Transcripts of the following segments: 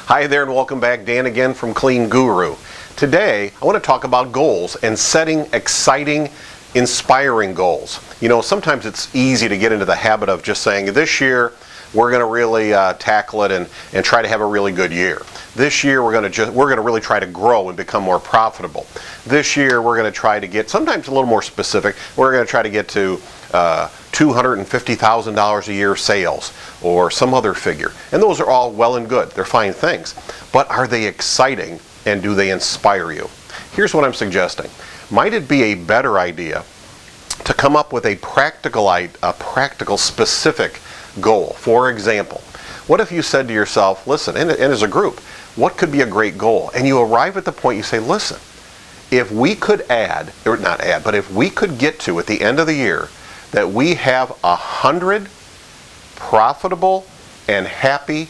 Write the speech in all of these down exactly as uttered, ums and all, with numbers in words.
Hi there and welcome back. Dan again from CleanGuru. Today I want to talk about goals and setting exciting, inspiring goals. You know, sometimes it's easy to get into the habit of just saying this year we're going to really uh, tackle it and, and try to have a really good year. This year we're going to just we're going to really try to grow and become more profitable. This year we're going to try to get, sometimes a little more specific, we're going to try to get to uh, two hundred fifty thousand dollars a year sales or some other figure. And those are all well and good. They're fine things. But are they exciting and do they inspire you? Here's what I'm suggesting. Might it be a better idea to come up with a practical, a practical specific goal? For example, what if you said to yourself, listen, and, and as a group, what could be a great goal? And you arrive at the point you say, listen, if we could add, or not add, but if we could get to at the end of the year that we have a hundred profitable and happy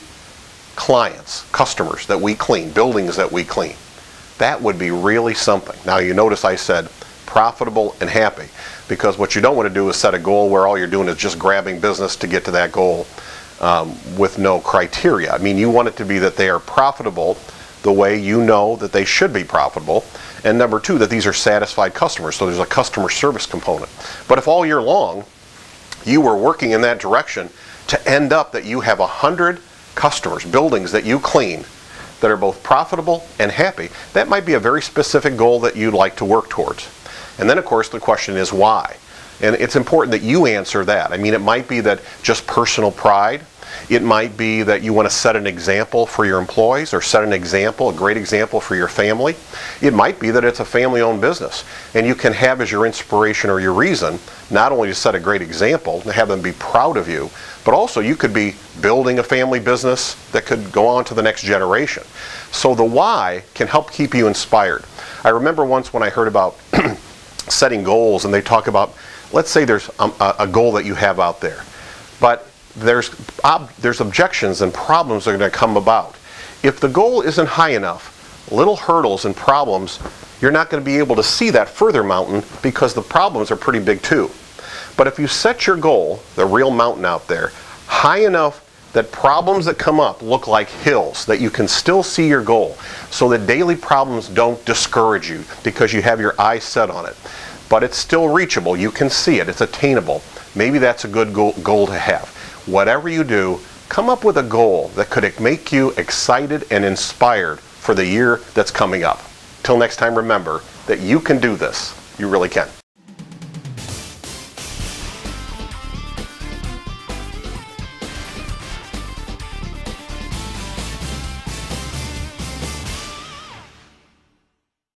clients, customers that we clean, buildings that we clean, that would be really something. Now you notice I said profitable and happy, because what you don't want to do is set a goal where all you're doing is just grabbing business to get to that goal um, with no criteria. I mean, you want it to be that they are profitable the way you know that they should be profitable, and number two, that these are satisfied customers, so there's a customer service component. But if all year long you were working in that direction to end up that you have a hundred customers, buildings that you clean, that are both profitable and happy, that might be a very specific goal that you'd like to work towards. And then of course the question is why? And it's important that you answer that. I mean, it might be that just personal pride. It might be that you want to set an example for your employees or set an example, a great example for your family. It might be that it's a family-owned business and you can have as your inspiration or your reason not only to set a great example, to have them be proud of you, but also you could be building a family business that could go on to the next generation. So the why can help keep you inspired. I remember once when I heard about setting goals and they talk about, let's say there's um, a, a goal that you have out there, but there's ob there's objections and problems that are going to come about. If the goal isn't high enough, little hurdles and problems, you're not going to be able to see that further mountain because the problems are pretty big too. But if you set your goal, the real mountain out there, high enough that problems that come up look like hills, that you can still see your goal, so that daily problems don't discourage you because you have your eyes set on it. But it's still reachable, you can see it, it's attainable. Maybe that's a good goal, goal to have. Whatever you do, come up with a goal that could make you excited and inspired for the year that's coming up. Till next time, remember that you can do this. You really can.